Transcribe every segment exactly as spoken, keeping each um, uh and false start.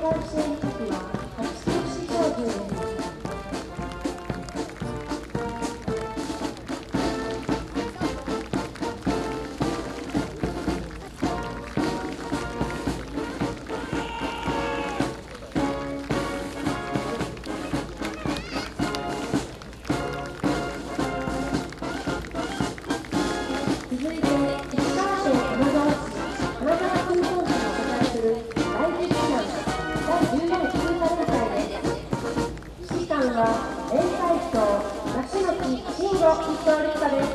管支援機器ははち特殊商品です。続いて、石川県金沢市金沢空港市が主催するだいじゅういちだんだいじゅうよん通過連隊です。指揮官は連隊長梨巻慎吾筆頭立派です。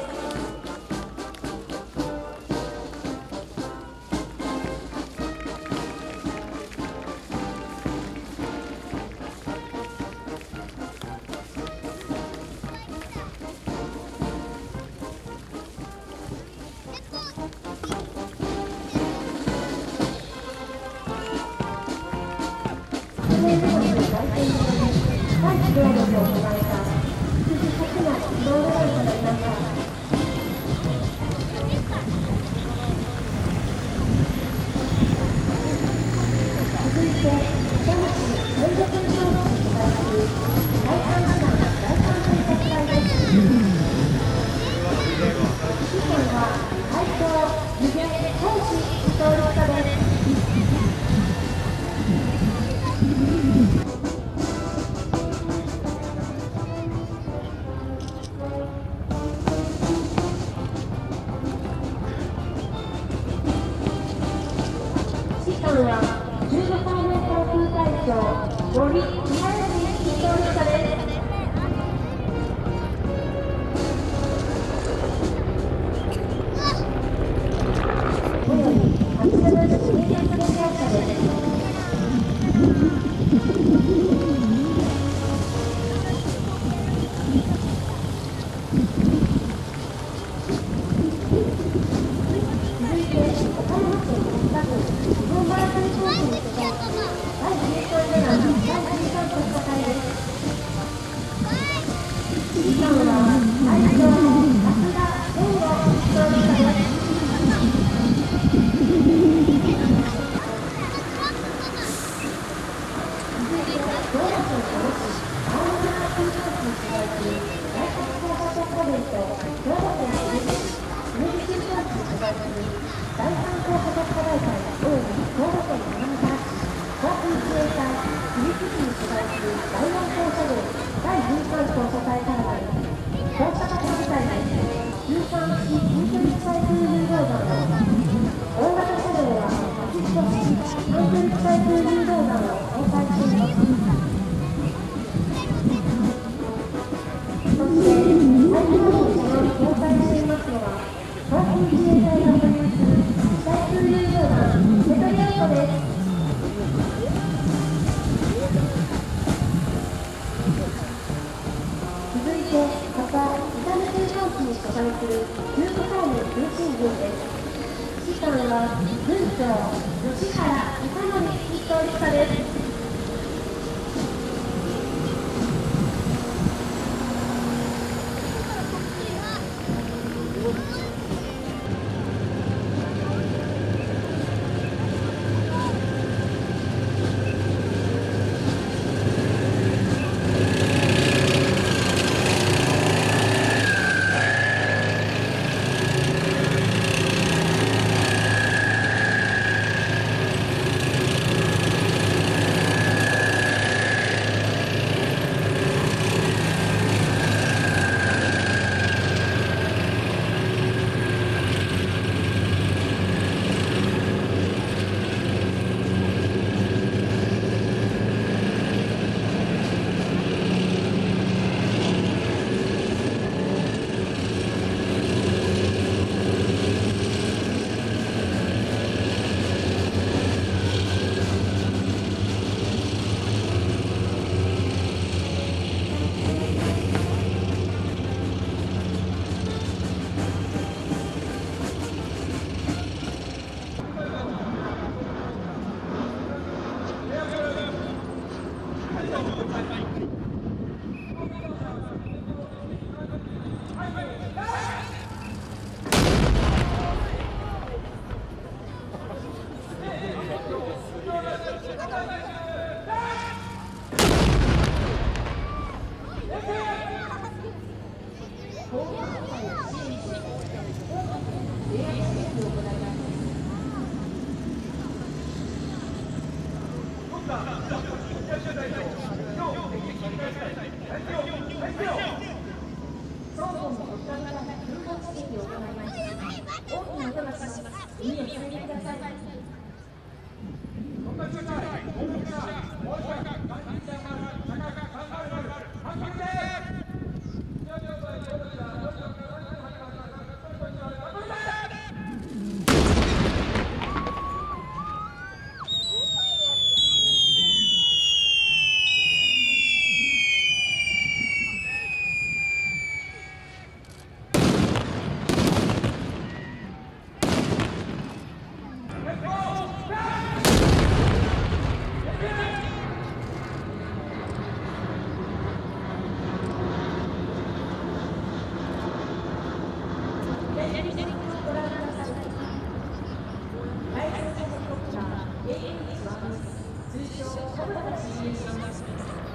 いちねんめの大戦場で高い機動力を備えた羊初な機動部隊となりました。続いて、北町連続運動機に所在する第三師団第三偵察隊です。指揮官は隊長湯気浩志筆頭立派です。指揮官はじゅうごさいめ航空隊長森宮吉筆頭立派です。およびはちセブンシーエス電車です。続いて、岡山県北区日本マラソンコースに所在するだいじゅうさんレガンだいじゅうさん特化隊です。指揮官は隊長増田健吾筆頭立派です。続いて、道路県小野市青森マラソンコースに所在する大作高架特化弁と兵庫県姫路市姫路新幹線に所在する第三高架特化大隊および兵庫県金沢市航空自衛隊姫路市に所在する第四高車両だいじゅうさん高車隊からなる高車特化部隊です。じゅうさん式近距離地対空誘導弾を大型車両ははち式短距離地対空誘導弾を搭載しています。そして最高の車両に搭載していますのは航空自衛隊が保有する地対空誘導弾ペトリオットです。続いて、また伊丹新幹線に所在するじゅうごかいめ通信軍です。指揮官は軍長吉原正則筆双方の国家から空港射撃を行います。大きな音がします。耳を塞いでください。通称コブラが進入します。